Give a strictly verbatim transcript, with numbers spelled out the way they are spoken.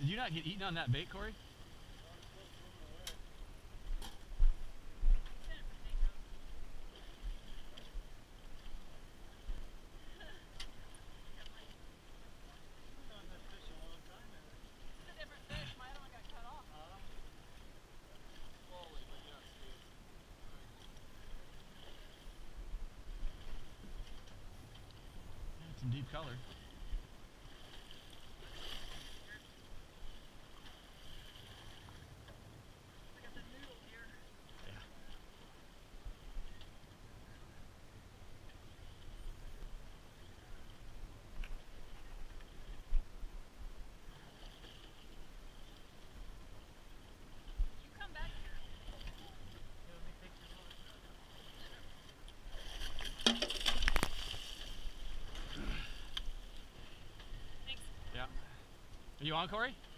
Did you not get eaten on that bait, Corey? Some deep color. Yeah. You come back here. Thanks. Yeah. Are you on, Corey?